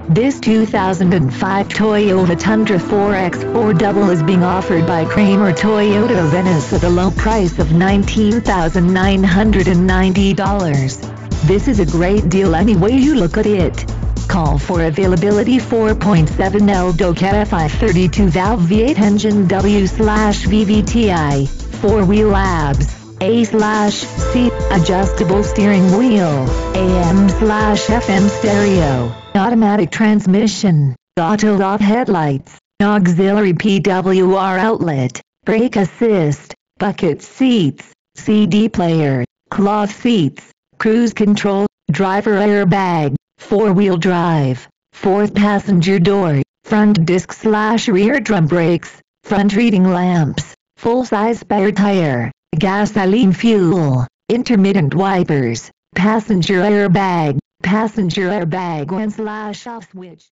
This 2005 Toyota Tundra 4X4 Double is being offered by Kramer Toyota of Venice at a low price of $19,990. This is a great deal any way you look at it. Call for availability. 4.7L Docat FI 32 valve V8 engine W/VVTi, 4-wheel ABS, A/C, adjustable steering wheel, AM/FM stereo, automatic transmission, auto-off headlights, auxiliary PWR outlet, brake assist, bucket seats, CD player, cloth seats, cruise control, driver airbag, 4-wheel drive, 4th passenger door, front disc/rear drum brakes, front reading lamps, full-size spare tire, gasoline fuel, intermittent wipers, passenger airbag on/off switch.